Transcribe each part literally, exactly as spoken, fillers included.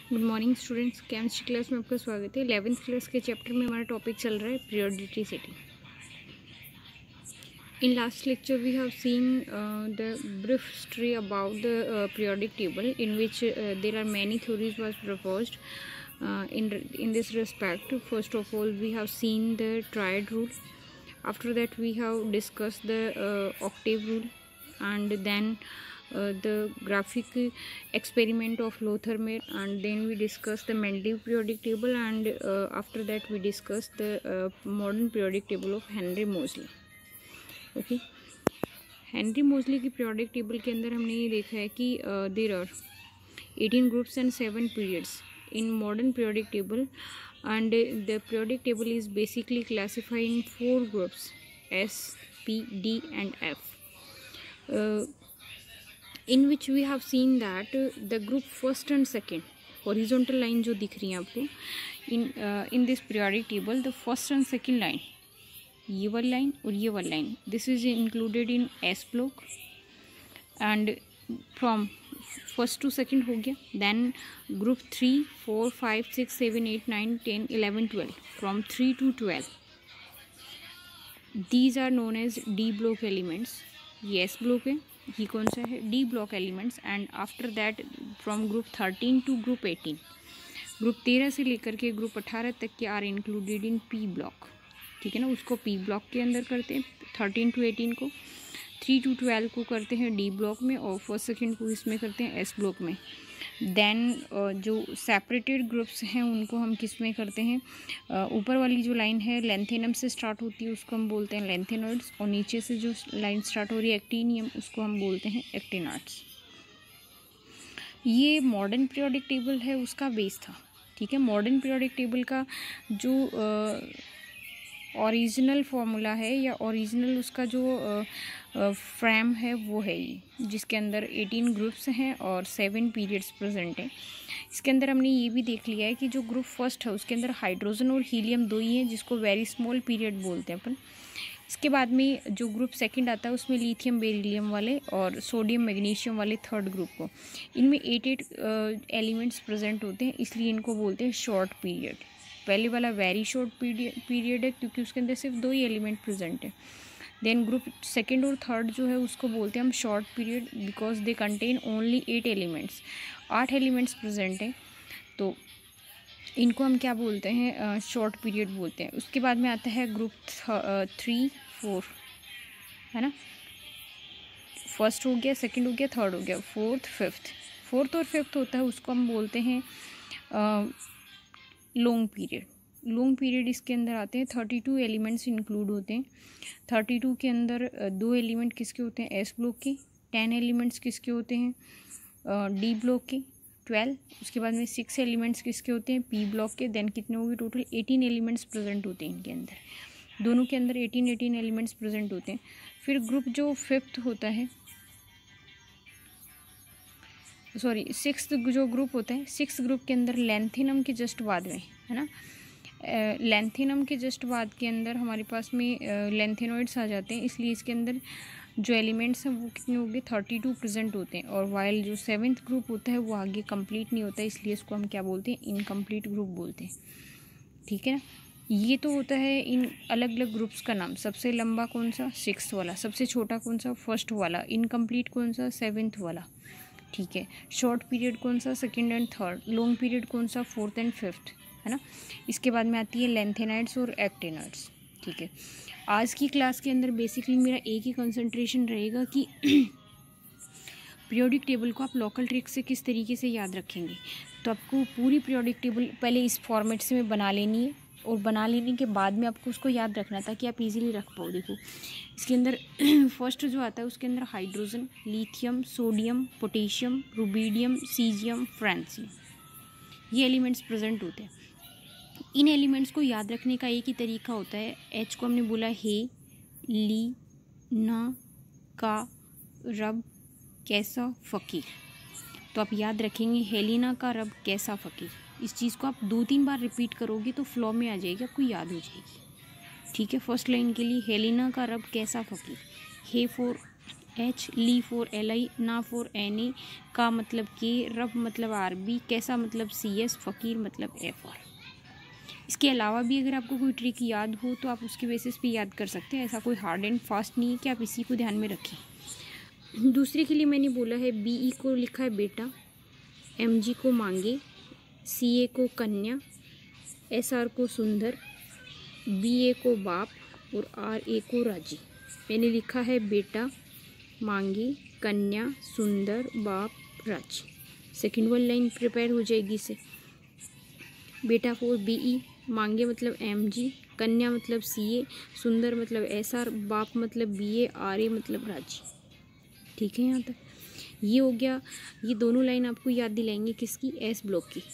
Good morning students, chemistry class में आपका स्वागत है। इलेवेंथ क्लास के चैप्टर में हमारा टॉपिक चल रहा है periodicity. In last lecture we have seen the brief history about the periodic table in which there are many theories was proposed in in this respect. First of all, we have seen the triad rule. After that, we have discussed the uh, octave rule, and then uh, the graphic experiment of Lothar-Meyer, and then we discussed the Mendeleev periodic table, and uh, after that we discussed the uh, modern periodic table of Henry Moseley. Okay, Henry Moseley की periodic table के अंदर हमने ये देखा है कि there are eighteen groups and seven periods in modern periodic table, and the periodic table is basically classified in four groups: S, P, D and F, uh, in which we have seen that uh, the group first and second horizontal line जो दिख रही है आपको in uh, in this periodic table, the first and second line, ये वाली line और ये वाली line, this is included in S block, and from first to second हो गया. Then group three four five six seven eight nine ten eleven twelve, from three to twelve, these are known as D block elements. ये S block है, ये कौन सा है? D block elements. And after that from group thirteen to group eighteen, group तेरह से लेकर के ग्रुप अठारह तक के are included in P block. ठीक है ना, उसको पी ब्लॉक के अंदर करते हैं. थर्टीन टू एटीन को, थ्री टू ट्वेल्व को करते हैं डी ब्लॉक में, और फर्स्ट सेकेंड को इसमें करते हैं एस ब्लॉक में. देन जो सेपरेटेड ग्रुप्स हैं उनको हम किस में करते हैं? ऊपर वाली जो लाइन है लेंथेनम से स्टार्ट होती है उसको हम बोलते हैं लेंथेनॉइड्स, और नीचे से जो लाइन स्टार्ट हो रही है एक्टिनियम, उसको हम बोलते हैं एक्टिनॉइड्स. ये मॉडर्न पीरियोडिक टेबल है, उसका बेस था. ठीक है, मॉडर्न पीरियोडिक टेबल का जो ओरिजिनल फॉर्मूला है या ओरिजिनल उसका जो फ्रेम है वो है ये, जिसके अंदर एटीन ग्रुप्स हैं और सेवन पीरियड्स प्रेजेंट हैं. इसके अंदर हमने ये भी देख लिया है कि जो ग्रुप फर्स्ट है उसके अंदर हाइड्रोजन और हीलियम दो ही हैं, जिसको वेरी स्मॉल पीरियड बोलते हैं अपन. इसके बाद में जो ग्रुप सेकंड आता है उसमें लिथियम बेरिलियम वाले और सोडियम मैग्नीशियम वाले थर्ड ग्रुप को, इनमें एट एट एलिमेंट्स प्रेजेंट होते हैं, इसलिए इनको बोलते हैं शॉर्ट पीरियड. पहले वाला वेरी शॉर्ट पीरियड है क्योंकि उसके अंदर सिर्फ दो ही एलिमेंट प्रेजेंट है. देन ग्रुप सेकंड और थर्ड जो है उसको बोलते हैं हम short period, because they contain only eight elements, आठ एलिमेंट्स प्रेजेंट हैं, तो इनको हम क्या बोलते हैं? शॉर्ट पीरियड बोलते हैं. उसके बाद में आता है ग्रुप थ्री फोर, है ना. फर्स्ट हो गया, सेकंड हो गया, थर्ड हो गया, फोर्थ फिफ्थ. फोर्थ और फिफ्थ होता है उसको हम बोलते हैं लॉन्ग पीरियड. लॉन्ग पीरियड इसके अंदर आते हैं, थर्टी टू एलिमेंट्स इंक्लूड होते हैं. थर्टी टू के अंदर दो एलिमेंट किसके होते हैं? एस ब्लॉक के. टेन एलिमेंट्स किसके होते हैं? डी ब्लॉक के. ट्वेल्व, उसके बाद में सिक्स एलिमेंट्स किसके होते हैं? पी ब्लॉक के. देन कितने हो गए? टोटल एटीन एलिमेंट्स प्रेजेंट होते हैं इनके अंदर, दोनों के अंदर एटीन एटीन एलिमेंट्स प्रेजेंट होते हैं. फिर ग्रुप जो फिफ्थ होता है, सॉरी सिक्स्थ जो ग्रुप होता है, सिक्स ग्रुप के अंदर लेंथेनम के जस्ट बाद में, है ना, लेंथेनम के जस्ट बाद के अंदर हमारे पास में लेंथेनॉइड्स आ जाते हैं, इसलिए इसके अंदर जो एलिमेंट्स हैं वो कितने हो गए? थर्टी टू प्रेजेंट होते हैं. और वाइल जो सेवेंथ ग्रुप होता है वो आगे कंप्लीट नहीं होता है, इसलिए इसको हम क्या बोलते हैं? इनकम्प्लीट ग्रुप बोलते हैं. ठीक है ना, ये तो होता है इन अलग अलग ग्रुप्स का नाम. सबसे लंबा कौन सा? सिक्स्थ वाला. सबसे छोटा कौन सा? फर्स्ट वाला. इनकम्प्लीट कौन सा? सेवेंथ वाला. ठीक है, शॉर्ट पीरियड कौन सा? Second and third. Long period कौन सा? फोर्थ एंड फिफ्थ, है ना. इसके बाद में आती है लेंथेनाइड्स और एक्टिनॉइड्स. ठीक है, आज की क्लास के अंदर बेसिकली मेरा एक ही कंसंट्रेशन रहेगा कि पीरियोडिक टेबल को आप लोकल ट्रिक से किस तरीके से याद रखेंगे. तो आपको पूरी पीरियोडिक टेबल पहले इस फॉर्मेट से में बना लेनी है, और बना लेने के बाद में आपको उसको याद रखना ताकि आप इजीली रख पाओ. देखो इसके अंदर फर्स्ट जो आता है उसके अंदर hydrogen, lithium, sodium, potassium, rubidium, caesium, francium, ये एलिमेंट्स प्रेजेंट होते हैं. इन एलिमेंट्स को याद रखने का एक ही तरीका होता है. एच को हमने बोला हे, ली, ना, का, रब, कैसा, फ़कीर. तो आप याद रखेंगे हेलिना का रब, कैसा, फ़कीर. इस चीज़ को आप दो तीन बार रिपीट करोगे तो फ्लो में आ जाएगी, आपको याद हो जाएगी. ठीक है, फर्स्ट लाइन के लिए हेलिना का रब, कैसा, फ़कीर. हे फॉर एच, ली फॉर एल आई, ना फॉर एन ए, का मतलब के, रब मतलब आर बी, कैसा मतलब सी एस, फ़कीर मतलब एफ आर। इसके अलावा भी अगर आपको कोई ट्रिक याद हो तो आप उसके बेसिस पे याद कर सकते हैं, ऐसा कोई हार्ड एंड फास्ट नहीं है कि आप इसी को ध्यान में रखें। दूसरे के लिए मैंने बोला है बी ई को लिखा है बेटा, एम जी को मांगे, सी ए को कन्या, एस आर को सुंदर, बी ए को बाप और आर ए को राजी। मैंने लिखा है बेटा, मांगे, कन्या, सुंदर, बाप, राजी। सेकेंड वन लाइन प्रिपेयर हो जाएगी इससे। बेटा फॉर बी ई, मांगे मतलब एम जी, कन्या मतलब सी ए, सुंदर मतलब एस आर, बाप मतलब बी ए, आर ए मतलब राजी। ठीक है, यहाँ तक ये हो गया। ये दोनों लाइन आपको याद दिलाएंगे किसकी, एस ब्लॉक की,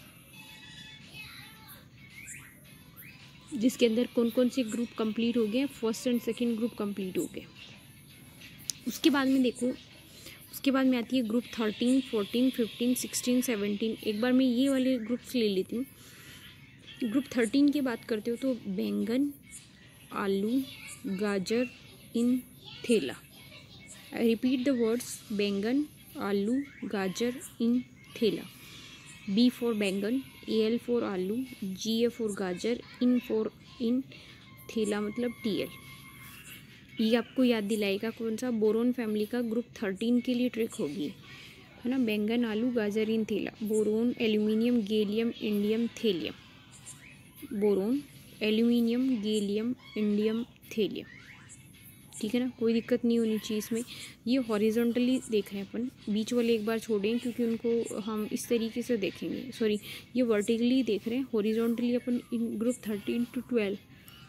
जिसके अंदर कौन कौन से ग्रुप कंप्लीट हो गए, first and second group complete हो गए। उसके बाद में देखो, उसके बाद में आती है group thirteen, fourteen, fifteen, sixteen, seventeen. एक बार मैं ये वाले ग्रुप्स ले लेती हूँ। ग्रुप थर्टीन की बात करते हो तो बैंगन, आलू, गाजर इन थैला। आई रिपीट द वर्ड्स, बैंगन, आलू, गाजर इन थैला। बी फॉर बैंगन, ए एल फॉर आलू, जी ए फॉर गाजर, इन फॉर इन, थैला मतलब टी एल। ये आपको याद दिलाएगा कौन सा, बोरोन फैमिली का ग्रुप थर्टीन के लिए ट्रिक होगी, है ना। बैंगन, आलू, गाजर इन थैला, boron, aluminium, gallium, indium, thallium. Boron, aluminium, gallium, indium, thallium. ठीक है ना, कोई दिक्कत नहीं होनी चाहिए इसमें। ये हॉरिजॉन्टली देख रहे हैं अपन, बीच वाले एक बार छोड़ें क्योंकि उनको हम इस तरीके से देखेंगे। सॉरी, ये वर्टिकली देख रहे हैं, हॉरिजॉन्टली अपन इन group thirteen to twelve,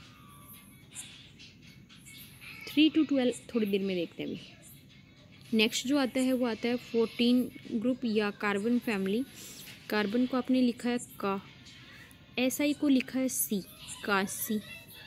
three to twelve थोड़ी देर में देखते हैं अभी। नेक्स्ट जो आता है वो आता है फोर्टीन ग्रुप या कार्बन फैमिली। कार्बन को आपने लिखा है का, एस आई को लिखा है सी, कांसी।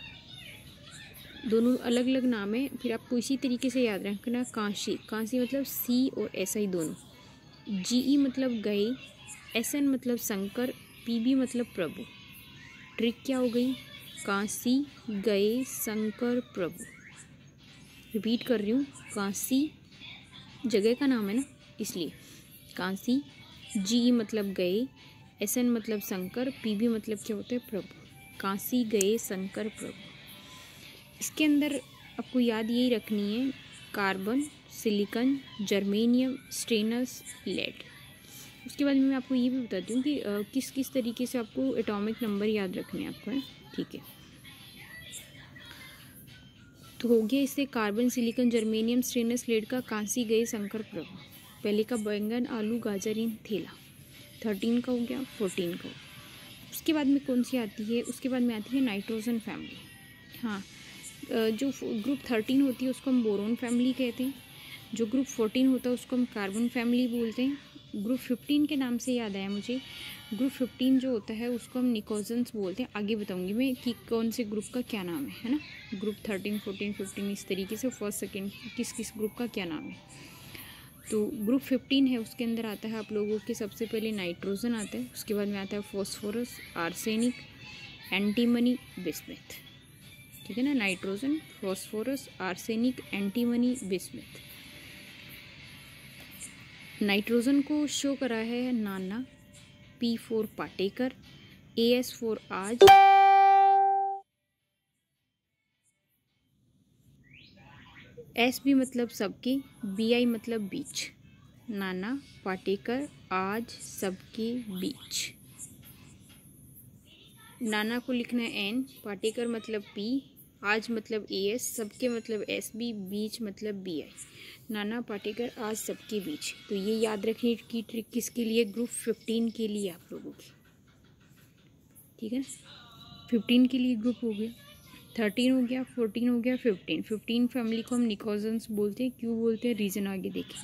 दोनों अलग अलग नाम है, फिर आपको इसी तरीके से याद रखना, कांसी। कांसी मतलब सी और एस आई दोनों। जी ई मतलब गए, एस एन मतलब शंकर, पी बी मतलब प्रभु। ट्रिक क्या हो गई, कांसी, गए, शंकर, प्रभु। रिपीट कर रही हूँ, कांसी जगह का नाम है ना, इसलिए कांसी। जी ई मतलब गए, एस एन मतलब शंकर, पी बी मतलब क्या होता है, प्रभु। कांसी, गए, शंकर, प्रभु। इसके अंदर आपको याद यही रखनी है, carbon, silicon, germanium, stannous, lead. उसके बाद में मैं आपको ये भी बताती हूँ कि आ, किस किस तरीके से आपको एटॉमिक नंबर याद रखने हैं आपको, है ठीक है। तो हो गया इससे carbon, silicon, germanium, stannous, lead का, कांसी, गए, शंकर, प्रभु। पहले का बैंगन, आलू, गाजर इन थैला। थर्टीन का हो गया, फोर्टीन का हो गया। उसके बाद में कौन सी आती है, उसके बाद में आती है नाइट्रोजन फैमिली। हाँ, जो ग्रुप थर्टीन होती है उसको हम बोरोन फैमिली कहते हैं, जो ग्रुप फोर्टीन होता है उसको हम कार्बन फैमिली बोलते हैं। ग्रुप फिफ्टीन के नाम से याद आया मुझे, ग्रुप फिफ्टीन जो होता है उसको हम निकोजन्स बोलते हैं। आगे बताऊंगी मैं कि कौन से ग्रुप का क्या नाम है, है ना। ग्रुप थर्टीन, फोर्टीन, फिफ्टीन इस तरीके से फर्स्ट सेकेंड किस किस ग्रुप का क्या नाम है। तो ग्रुप फिफ्टीन है, उसके अंदर आता है आप लोगों के सबसे पहले नाइट्रोजन आता है, उसके बाद में आता है फॉस्फोरस, आर्सेनिक, एंटीमनी, बिस्मथ। ठीक है ना, nitrogen, phosphorus, arsenic, antimony, bismuth. Nitrogen को शो करा है Nana, P for Patekar, A S for आज, एस बी मतलब सबके, बी आई मतलब बीच। नाना, पाटेकर, आज, सबके, बीच। नाना को लिखना है एन, पाटेकर मतलब पी, आज मतलब ए एस, सबके मतलब एस बी, बीच मतलब बी आई। नाना, पाटेकर, आज, सबके बीच। तो ये याद रखने की ट्रिक किसके लिए, ग्रुप फिफ्टीन के लिए आप लोगों की। ठीक है, फिफ्टीन के लिए ग्रुप हो गया, थर्टीन हो गया, फोर्टीन हो गया, फिफ्टीन। फिफ्टीन फैमिली को हम निकोजन्स बोलते हैं। क्यों बोलते हैं, रीज़न आगे देखें।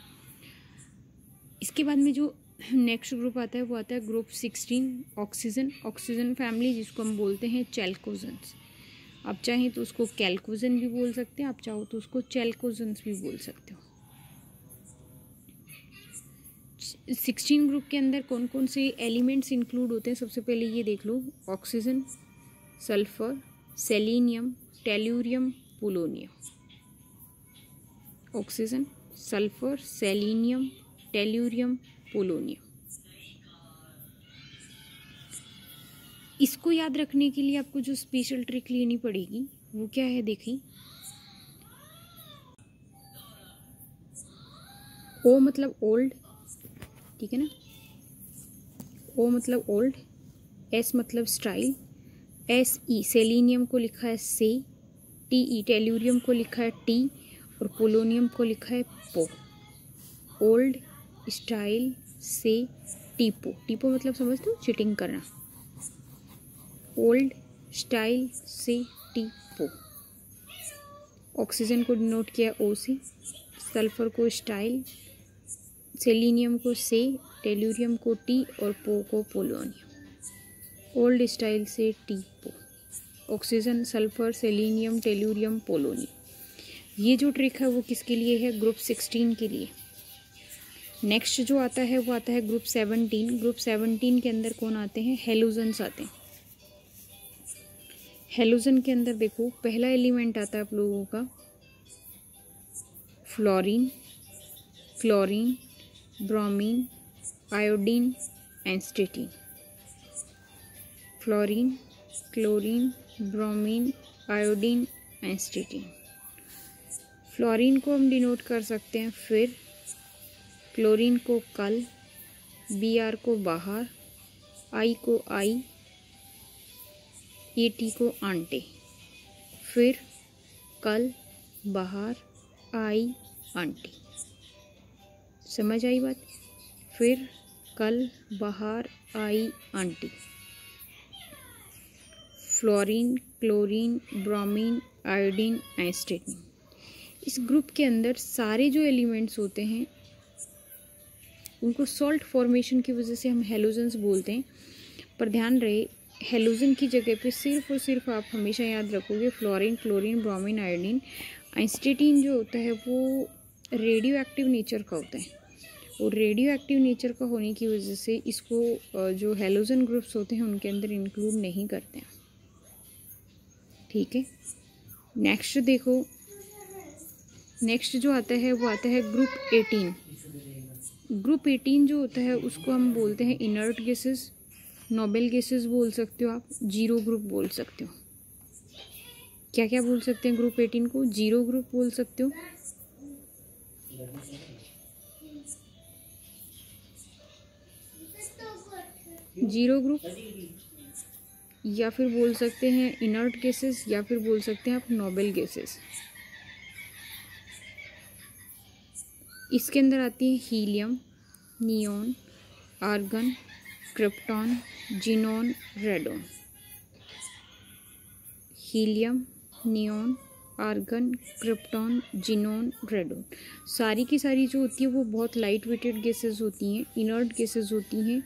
इसके बाद में जो नेक्स्ट ग्रुप आता है वो आता है group sixteen, oxygen. Oxygen family जिसको हम बोलते हैं चैल्कोजन्स। आप चाहें तो उसको कैल्कोजन भी बोल सकते हैं, आप चाहो तो उसको चैल्कोजन्स भी बोल सकते हो। सिक्सटीन ग्रुप के अंदर कौन कौन से एलिमेंट्स इंक्लूड होते हैं, सबसे पहले ये देख लो, oxygen, sulphur, selenium, tellurium, polonium. Oxygen, sulphur, selenium, tellurium, polonium. इसको याद रखने के लिए आपको जो स्पेशल ट्रिक लेनी पड़ेगी वो क्या है, देखिए। ओ मतलब ओल्ड, ठीक है ना, ओ मतलब ओल्ड, एस मतलब स्टाइल, एस ई सेलेनियम को लिखा है से, टी ई टेल्यूरियम को लिखा है टी, और पोलोनियम को लिखा है पो। ओल्ड, स्टाइल, से, टीपो। टीपो मतलब समझते हो, चीटिंग करना। ओल्ड, स्टाइल, से, टीपो। ऑक्सीजन को डिनोट किया ओ से, सल्फर को स्टाइल, सेलेनियम को से, टेल्यूरियम को टी, और पो को पोलोनियम। ओल्ड, स्टाइल, से, टी, पो। Oxygen, sulphur, selenium, tellurium, polonium. ये जो ट्रिक है वो किसके लिए है, ग्रुप सिक्सटीन के लिए। नेक्स्ट जो आता है वो आता है ग्रुप सेवनटीन। ग्रुप सेवनटीन के अंदर कौन आते हैं, हेलोजन्स आते हैं। हेलोजन के अंदर देखो पहला एलिमेंट आता है आप लोगों का fluorine, chlorine, bromine, iodine, astatine. Fluorine, chlorine, bromine, iodine, astatine. Fluorine को हम डिनोट कर सकते हैं फिर, क्लोरीन को कल, बी आर को बाहर, आई को आई, ए टी को आंटे। फिर कल, बाहर, आई, आंटी। समझ आई बात। फिर कल, बाहर, आई, आंटी। Fluorine, chlorine, bromine, iodine, astatine. इस ग्रुप के अंदर सारे जो एलिमेंट्स होते हैं उनको सॉल्ट फॉर्मेशन की वजह से हम हेलोजन्स बोलते हैं। पर ध्यान रहे, हेलोजन की जगह पे सिर्फ और सिर्फ आप हमेशा याद रखोगे fluorine, chlorine, bromine, iodine. Astatine जो होता है वो रेडियो एक्टिव नेचर का होता है, और रेडियो एक्टिव नेचर का होने की वजह से इसको जो हेलोजन ग्रुप्स होते हैं उनके अंदर इंक्लूड नहीं करते हैं। ठीक है, नेक्स्ट देखो, नेक्स्ट जो आता है वो आता है ग्रुप एटीन। ग्रुप एटीन जो होता है उसको हम बोलते हैं इनर्ट गैसेस, नोबेल गैसेस बोल सकते हो आप, जीरो ग्रुप बोल सकते हो। क्या क्या बोल सकते हैं ग्रुप एटीन को, जीरो ग्रुप बोल सकते हो, जीरो ग्रुप, या फिर बोल सकते हैं इनर्ट गैसेस, या फिर बोल सकते हैं आप नोबेल गैसेस। इसके अंदर आती है helium, neon, argon, krypton, xenon, radon. Helium, neon, argon, krypton, xenon, radon. सारी की सारी जो होती है वो बहुत लाइट वेटेड गैसेस होती हैं, इनर्ट गैसेस होती हैं,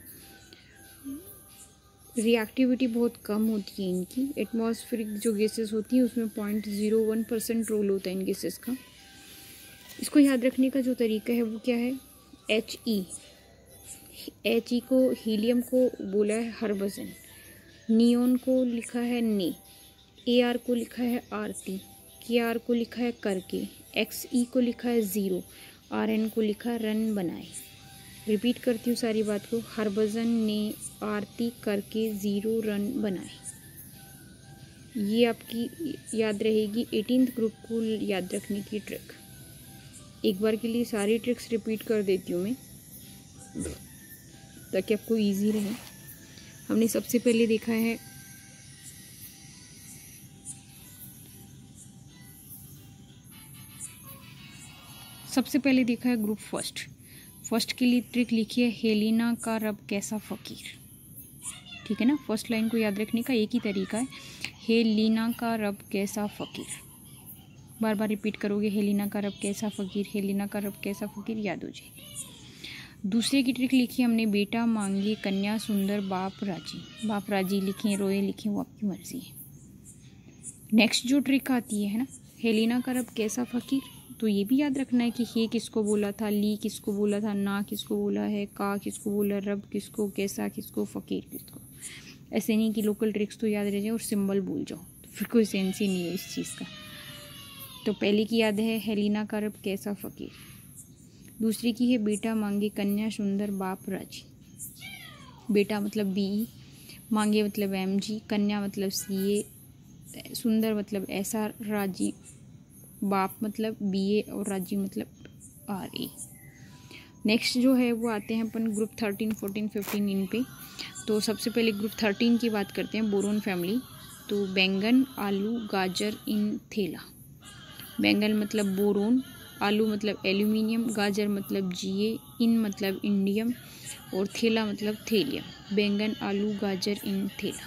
रिएक्टिविटी बहुत कम होती है इनकी। एटमॉस्फेरिक जो गैसेस होती हैं उसमें point zero one percent role होता है इन गैसेस का। इसको याद रखने का जो तरीका है वो क्या है, एच ई, एच ई को, हीलियम को बोला है हरबजन, नियोन को लिखा है ने, ए आर को लिखा है आरती, के आर को लिखा है करके, एक्स ई को लिखा है ज़ीरो, आर एन को लिखा है रन बनाए। रिपीट करती हूँ सारी बात को, हरबजन, ने, आरती, करके, ज़ीरो, रन बनाए। ये आपकी याद रहेगी एटीन्थ ग्रुप को याद रखने की ट्रिक। एक बार के लिए सारी ट्रिक्स रिपीट कर देती हूँ मैं ताकि आपको इजी रहे। हमने सबसे पहले देखा है सबसे पहले देखा है ग्रुप फर्स्ट। फर्स्ट के लिए ट्रिक लिखी है हेलिना का रब कैसा फ़कीर। ठीक है ना, फर्स्ट लाइन को याद रखने का एक ही तरीका है, हेलिना का रब कैसा फ़कीर। बार बार रिपीट करोगे, हेलिना का रब कैसा फ़कीर, हेलिना का रब कैसा फ़कीर, याद हो जाएगी। दूसरे की ट्रिक लिखी हमने बेटा मांगे कन्या सुंदर बाप राजी। बाप राजी लिखें, रोए लिखें, वो आपकी मर्जी है। नेक्स्ट जो ट्रिक आती है ना, हेलिना का रब कैसा फ़कीर, तो ये भी याद रखना है कि हे किसको बोला था, ली किसको बोला था, ना किसको बोला है, का किसको बोला, रब किसको, कैसा किसको, फ़कीर किसको। ऐसे नहीं कि लोकल ट्रिक्स तो याद रह जाए और सिंबल भूल जाओ, तो फिर कोई सेंस ही नहीं है इस चीज़ का। तो पहली की याद है हेलिना का रब कैसा फ़कीर। दूसरी की है बेटा मांगे कन्या सुंदर बाप राजी। बेटा मतलब बी, मांगे मतलब एम जी, कन्या मतलब सी ए, सुंदर मतलब एस आर, राजी बाप मतलब बी ए और राजी मतलब आर ए। नेक्स्ट जो है वो आते हैं अपन ग्रुप थर्टीन फोर्टीन फिफ्टीन इन पे। तो सबसे पहले ग्रुप थर्टीन की बात करते हैं, बोरोन फैमिली। तो बैंगन आलू गाजर इन थैला। बैंगन मतलब बोरोन, आलू मतलब एल्यूमिनियम, गाजर मतलब जीए, इन मतलब इंडियम और थैला मतलब थेलियम। बैंगन आलू गाजर इन थैला।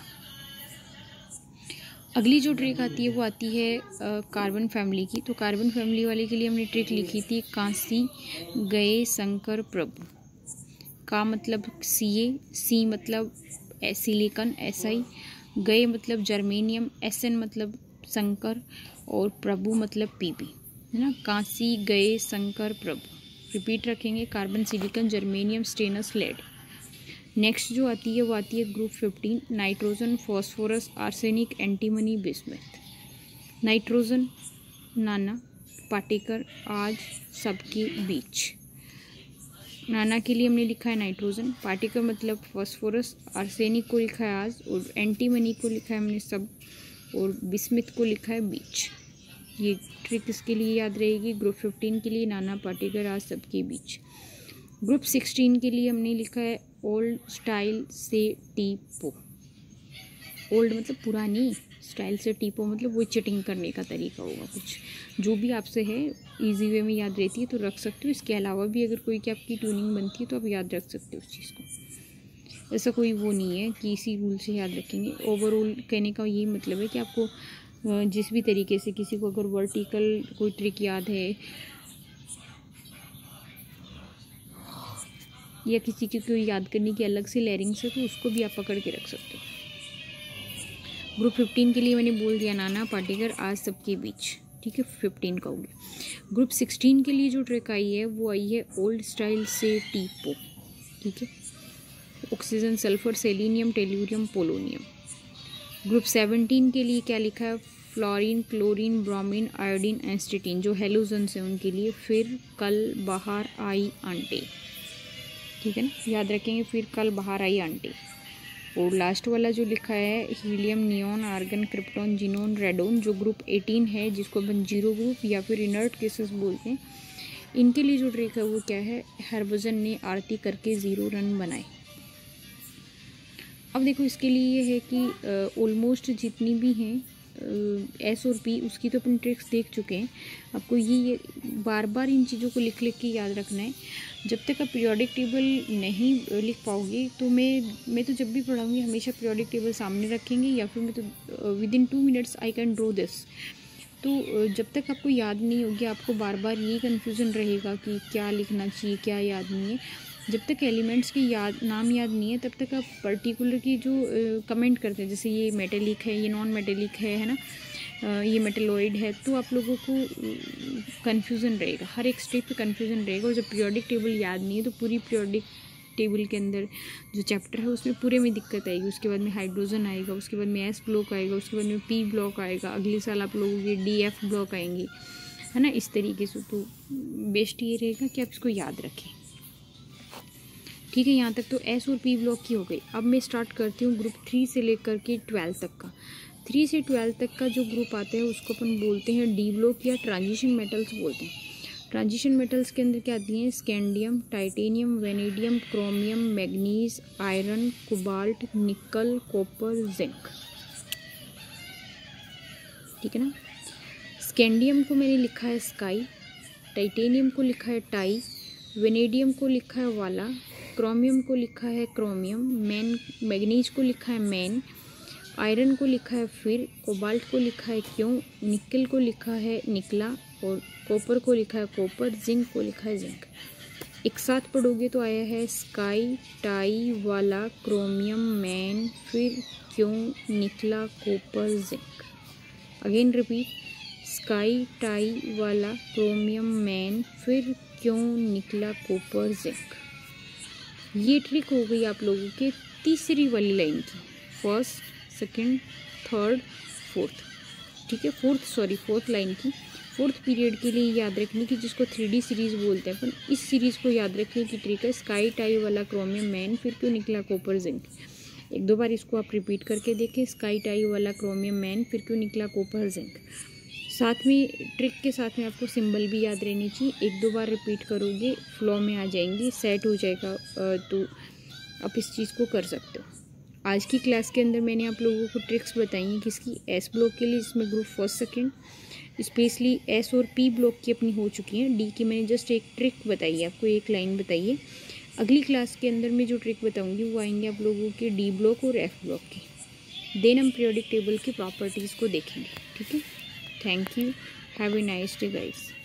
अगली जो ट्रिक आती है वो आती है कार्बन फैमिली की। तो कार्बन फैमिली वाले के लिए हमने ट्रिक लिखी थी कांसी गए शंकर प्रभु। का मतलब सी ए, सी मतलब सिलिकन एस आई, गए मतलब जर्मेनियम, एस एन मतलब शंकर और प्रभु मतलब पी बी, है ना। कांसी गए शंकर प्रभु। रिपीट रखेंगे, carbon silicon germanium stannous lead. Next जो आती है वो आती है group fifteen, nitrogen phosphorus arsenic antimony bismuth. Nitrogen Nana Patekar आज सबके बीच। नाना के लिए हमने लिखा है नाइट्रोजन, पाटेकर मतलब फॉस्फोरस, आर्सेनिक को लिखा है आज और एंटीमनी को लिखा है हमने सब और बिस्मिथ को लिखा है बीच। ये ट्रिक इसके लिए याद रहेगी ग्रुप फिफ्टीन के लिए, नाना पाटेकर आज सबके बीच। ग्रुप सिक्सटीन के लिए हमने लिखा है ओल्ड स्टाइल से टीपो। ओल्ड मतलब पुरानी, स्टाइल से टीपो मतलब वो चिटिंग करने का तरीका होगा कुछ। जो भी आपसे है इजी वे में याद रहती है तो रख सकते हो। इसके अलावा भी अगर कोई की आपकी ट्यूनिंग बनती है तो आप याद रख सकते हो उस चीज़ को। ऐसा कोई वो नहीं है कि इसी रूल से याद रखेंगे। ओवरऑल कहने का यही मतलब है कि आपको जिस भी तरीके से किसी को अगर वर्टिकल कोई ट्रिक याद है या किसी की कोई याद करने की अलग से लेयरिंग से, तो उसको भी आप पकड़ के रख सकते हो। ग्रुप फिफ्टीन के लिए मैंने बोल दिया नाना पाटेकर आज सबके बीच, ठीक है, फिफ्टीन का हो गया। ग्रुप सिक्सटीन के लिए जो ट्रिक आई है वो आई है ओल्ड स्टाइल से टीपो, ठीक है। Oxygen sulphur selenium tellurium polonium. Group seventeen के लिए क्या लिखा है, fluorine chlorine bromine iodine astatine, जो हेलोजन्स हैं उनके लिए। फिर कल बाहर आई आंटे, ठीक है ना, याद रखेंगे। फिर कल बाहर आई आंटी। और लास्ट वाला जो लिखा है helium neon argon krypton xenon radon, जो ग्रुप एटीन है जिसको अपन जीरो ग्रुप या फिर इनर्ट केसेस बोलते हैं, इनके लिए जो ट्रिक है वो क्या है, हरभजन ने आरती करके ज़ीरो रन बनाए। अब देखो इसके लिए ये है कि ऑलमोस्ट जितनी भी हैं एस और पी उसकी तो अपन ट्रिक्स देख चुके हैं। आपको ये, ये बार बार इन चीज़ों को लिख लिख के याद रखना है। जब तक आप पीरियोडिक टेबल नहीं लिख पाओगे तो मैं मैं तो जब भी पढ़ाऊँगी हमेशा पीरियोडिक टेबल सामने रखेंगे या फिर मैं तो within two minutes I can draw this. तो जब तक आपको याद नहीं होगी आपको बार बार ये कन्फ्यूज़न रहेगा कि क्या लिखना चाहिए क्या याद नहीं है। जब तक एलिमेंट्स की याद नाम याद नहीं है तब तक आप पर्टिकुलर की जो कमेंट करते हैं, जैसे ये मेटेलिक है ये नॉन मेटेलिक है है ना, आ, ये मेटेलॉइड है, तो आप लोगों को कन्फ्यूज़न रहेगा, हर एक स्टेप पे कन्फ्यूज़न रहेगा। और जब पीरियोडिक टेबल याद नहीं है तो पूरी पीरियोडिक टेबल के अंदर जो चैप्टर है उसमें पूरे में दिक्कत आएगी। उसके बाद में हाइड्रोजन आएगा, उसके बाद में एस ब्लॉक आएगा, उसके बाद में पी ब्लॉक आएगा, अगले साल आप लोगों के डी एफ ब्लॉक आएंगे, है ना, इस तरीके से। तो बेस्ट ये रहेगा कि आप इसको याद रखें, ठीक है। यहाँ तक तो एस और पी ब्लॉक की हो गई। अब मैं स्टार्ट करती हूँ ग्रुप थ्री से लेकर के ट्वेल्थ तक का। थ्री से ट्वेल्थ तक का जो ग्रुप आता है उसको अपन बोलते हैं डी ब्लॉक या ट्रांजिशन मेटल्स बोलते हैं। ट्रांजिशन मेटल्स के अंदर क्या आती हैं, scandium titanium vanadium chromium manganese iron cobalt nickel copper zinc, ठीक है ना। स्कैंडियम को मैंने लिखा है स्काई, टाइटेनियम को लिखा है टाई, वेनेडियम को लिखा है वाला, क्रोमियम को लिखा है क्रोमियम, मैन मैग्नीज को लिखा है मैन, आयरन को लिखा है फिर, कोबाल्ट को लिखा है क्यों, निकल को लिखा है निकला और कॉपर को लिखा है कॉपर, जिंक को लिखा है जिंक। एक साथ पढ़ोगे तो आया है स्काई टाई वाला क्रोमियम मैन फिर क्यों निकला copper zinc. Again repeat, sky tie वाला क्रोमियम मैन फिर क्यों निकला कॉपर जिंक। ये ट्रिक हो गई आप लोगों के तीसरी वाली लाइन की, फर्स्ट सेकंड थर्ड फोर्थ, ठीक है, फोर्थ सॉरी फोर्थ लाइन की। फोर्थ पीरियड के लिए याद रखने की, जिसको थ्री डी सीरीज़ बोलते हैं अपन, इस सीरीज़ को याद रखने की ट्रिक है स्काई टाई वाला क्रोमियम मैन फिर क्यों निकला कॉपर जिंक। एक दो बार इसको आप रिपीट करके देखें, स्काई टाई वाला क्रोमियम मैन फिर क्यों निकला कॉपर जिंक। साथ में ट्रिक के साथ में आपको सिंबल भी याद रहनी चाहिए। एक दो बार रिपीट करोगे फ्लो में आ जाएंगी, सेट हो जाएगा, तो आप इस चीज़ को कर सकते हो। आज की क्लास के अंदर मैंने आप लोगों को ट्रिक्स बताई हैं किसकी, एस ब्लॉक के लिए, जिसमें group first second, specially S और पी ब्लॉक की अपनी हो चुकी हैं। डी की मैंने जस्ट एक ट्रिक बताई है, आपको एक लाइन बताई है। अगली क्लास के अंदर मैं जो ट्रिक बताऊंगी वो आएंगे आप लोगों के डी ब्लॉक और एफ ब्लॉक की। देन हम पीरियोडिक टेबल की प्रॉपर्टीज़ को देखेंगे। ठीक है, thank you, have a nice day guys.